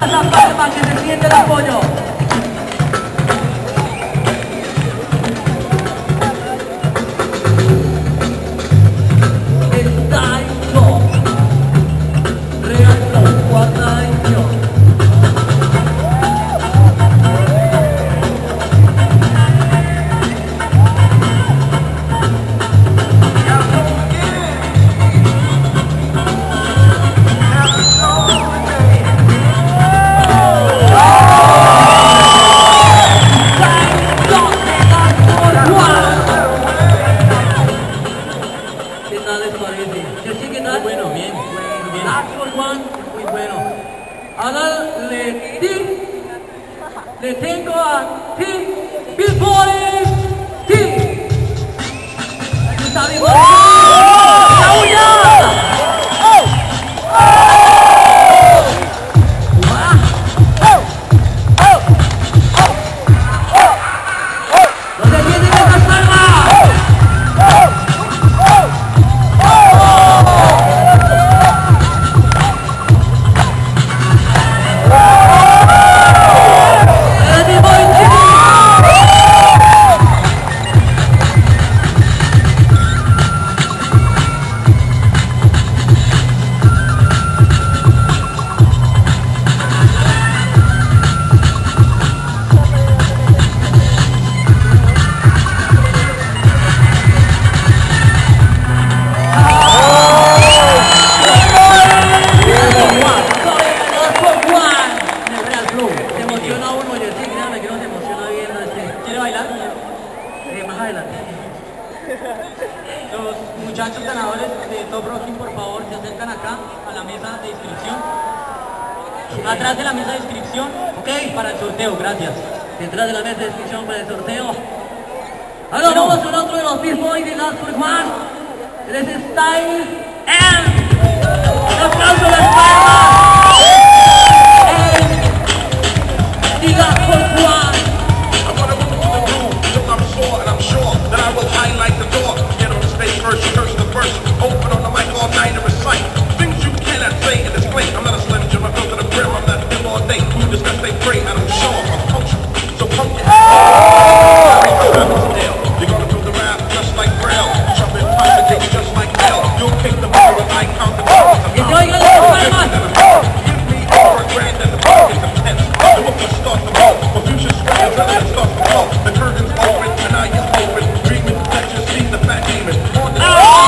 La palma que se siente el apoyo. Le tengo a ti, Big Boy, ti. Aquí está Big Boy. ¡La uña! ¿Dónde tienen esas palmas? Los muchachos ganadores de Top Rocking, por favor, se acercan acá a la mesa de inscripción. Atrás de la mesa de inscripción, ok, para el sorteo, gracias. Detrás de la mesa de inscripción para el sorteo. Ahora vamos con otro de los Beast Boys de Last for One. Él es Style M. ¡Un aplauso a las palmas! The Last for One. I'm gonna move to the room till I'm sore, and I'm sure that I will highlight the door. Get on the stage first, curse the verse. Open on the mic all night and recite things you cannot say and display. I'm not a slim Jim, I go to the brim. I'm not ill all day. You discuss, they pray. I don't show up. I'm punctual, so punk it. You're gonna do the rap just like Braille. Trumpet, pipe, take just like hell. You'll kick the bar with I count the balls. Give me over a grand and the pocket depends. The book will start the ball. Confusion spreads and then starts to fall. The curtains open and I am open. Dreaming that you see the fat demon on the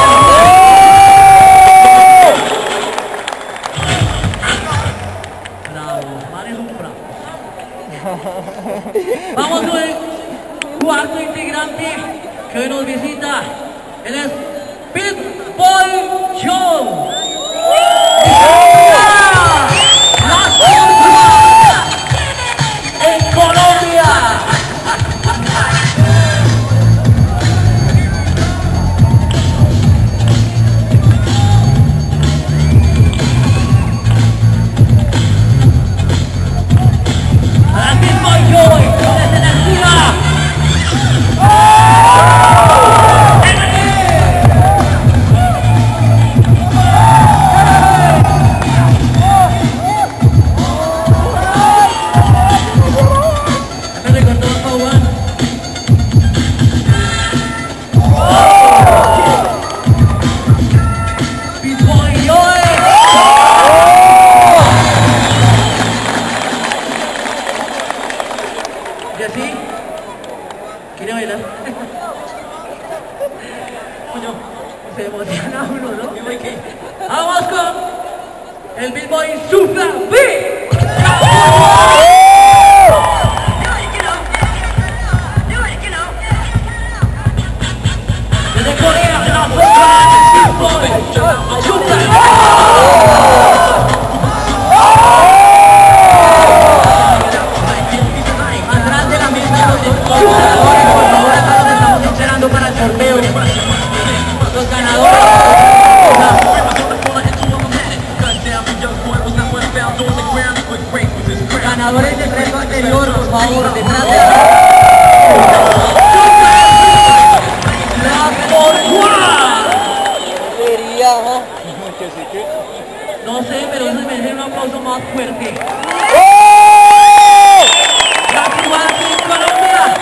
Vamos con el cuarto integrante que nos visita. Él es Big Boy Joe. En Colombia. ¿Quiere bailar? Coño, se emociona uno, ¿no? Vamos con el Big Boy Super Big. Desde Corea, la Big Boy Super Big. Atrás de la mesa los ganadores, por favor, acá nos estamos esperando para el sorteo. Los ganadores. Ganadores de premio anterior, por favor, detrás de la por No sé, pero eso se merece un aplauso más fuerte. Colombia.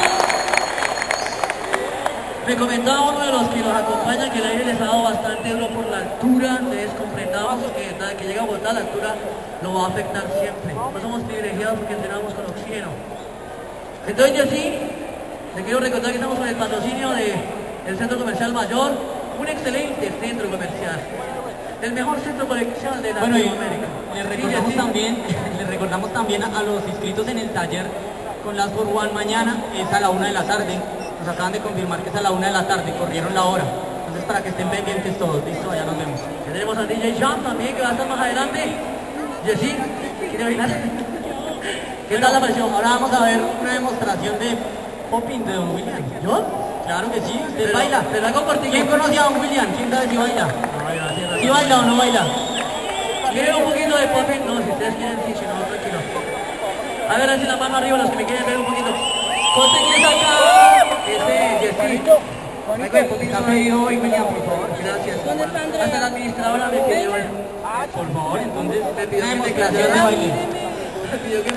Me comentaba uno de los que nos acompaña que el aire les ha dado bastante duro por la altura. Ustedes comprendamos que nada que llega a Bogotá, la altura lo va a afectar siempre. No somos privilegiados porque entrenamos con oxígeno. Entonces, yo sí, le quiero recordar que estamos con el patrocinio del Centro Comercial Mayor, un excelente centro comercial. El mejor centro comercial de Latinoamérica. Les recordamos también a los inscritos en el taller con las for One mañana, es a la 1 de la tarde. Nos acaban de confirmar que es a la 1 de la tarde, corrieron la hora. Entonces para que estén pendientes todos, listo, allá nos vemos. Tenemos a DJ Jam también que va a estar más adelante. Jessy, ¿quiere bailar? ¿Qué tal la presión? Ahora vamos a ver una demostración de popping de Don William. ¿Yo? Claro que sí, usted baila. Pero hago por ti. ¿Quién conoce a Don William? ¿Quién sabe si baila? ¿Si baila o no baila? ¿Quieren un poquito de popping? No, si ustedes quieren, sí, si no, tranquilo. A ver, así la mano arriba los que me quieren ver un poquito. Ponte quién acá. Jessy. Michael, un poquito. Café hoy, William, por favor. Gracias. Hasta la administradora me pidió. Por favor, entonces, Me pidió una que demostración de baile. Me pidió que...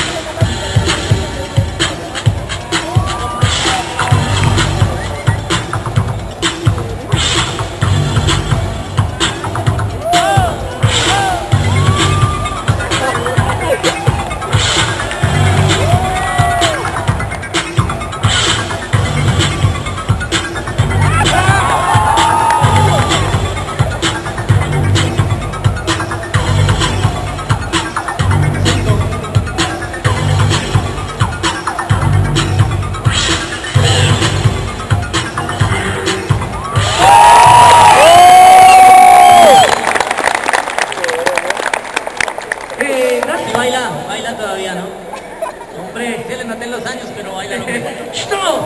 Baila todavía, ¿no? Hombre, Se le noten los años, pero baila lo mismo. ¡Stop!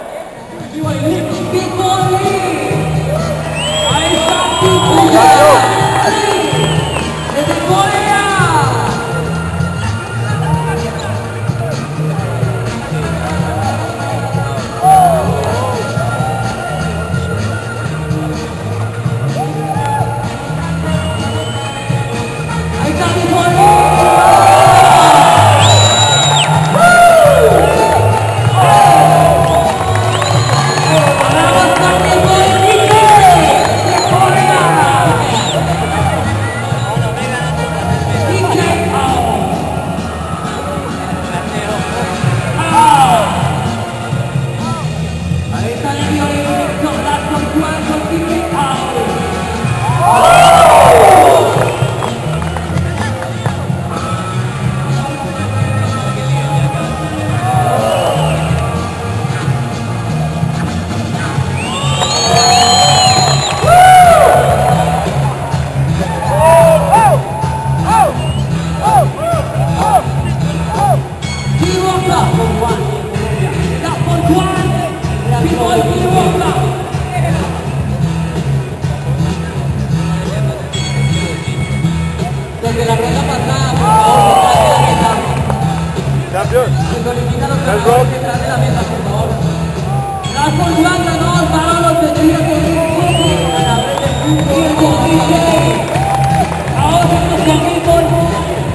Desde la ronda pasada, por favor, detrás de la mesa. Se solicitan los trabajadores detrás de la mesa, por favor. Las colgadas no para los que tienen que ir a la vez del grupo. Ahora nos conmigo.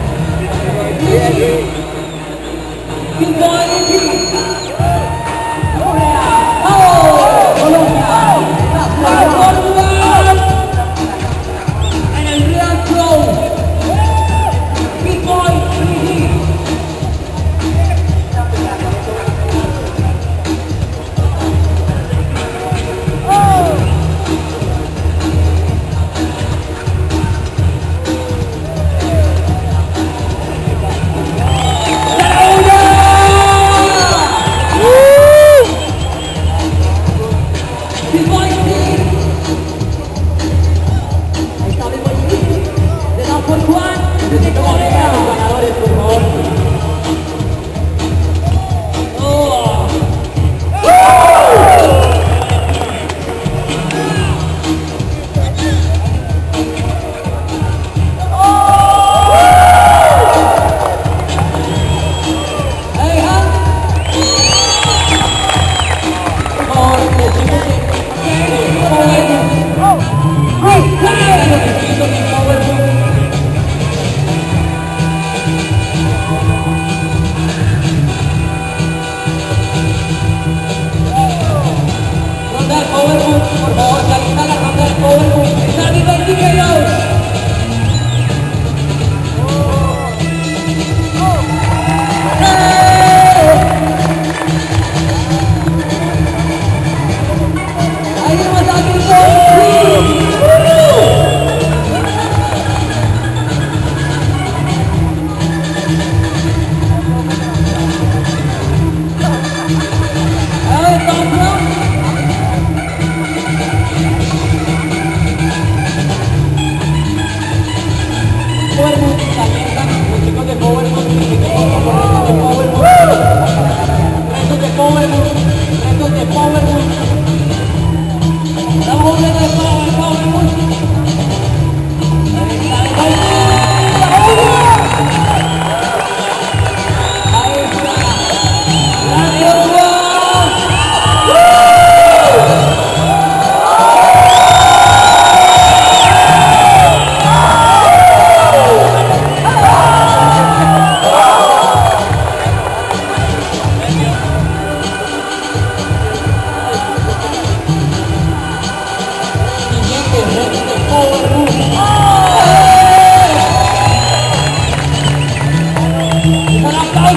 En el Real Pro. Big Boy 3D.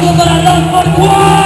aplauso para los por Juan.